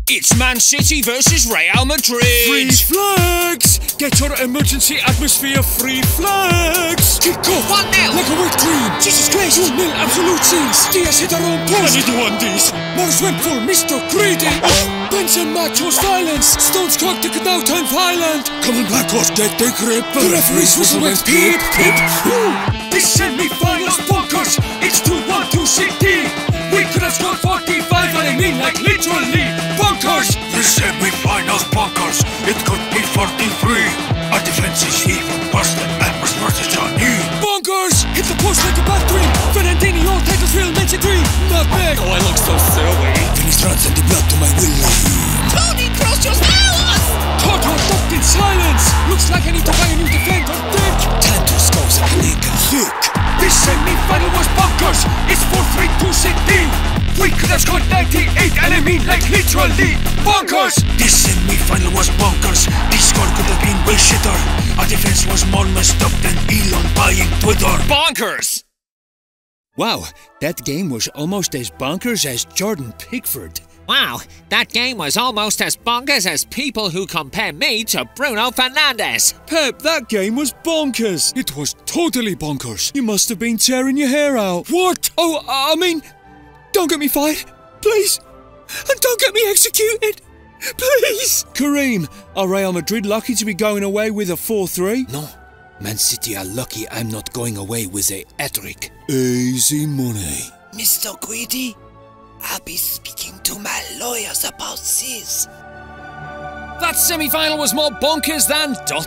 It's Man City versus Real Madrid. Free flags! Get your emergency atmosphere free flags! Kick off! 1-0. Like a wet dream! Jesus Christ! 2-0 absolute scenes! Diaz hit a wrong post! I won this! Morris went for Mr. Greedy! Benzema chose violence! Stones cocked it now time violent! Come on Blackhawks, get the grip! The referee's whistle went peep, peep! This semi-final's bonkers! It's 2-1 to City! We could have scored 45 and I mean like literally bonkers! This semi-final's bonkers. It could be 43. Our defense is even worse than Emma's versus Johnny. Bonkers! Hit the post like a bad dream! Fernandinho tackles Real Madrid dream! Not big! Oh, I look so silly. Finish runs and the blood to my will. Tony Kroos just hours! Toto ducked in silence! Looks like I need to buy a new defender, dick! Time to score a click and thick! This semi-final was bonkers! It's 4-3 to City! We could have scored 98 and I mean like literally bonkers! This semi-final was bonkers. This score could have been way shitter. Our defense was more messed up than Elon buying Twitter. Bonkers! Wow, that game was almost as bonkers as Jordan Pickford. Wow, that game was almost as bonkers as people who compare me to Bruno Fernandes. Pep, that game was bonkers. It was totally bonkers. You must have been tearing your hair out. What? Oh, I mean, don't get me fired, please. And don't get me executed, please. Kareem, are Real Madrid lucky to be going away with a 4-3? No, Man City are lucky I'm not going away with a hat-trick. Easy money. Mr. Greedy, I'll be speaking to my lawyers about this. That semi-final was more bonkers than ...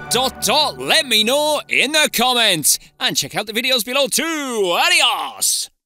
Let me know in the comments. And check out the videos below too. Adios!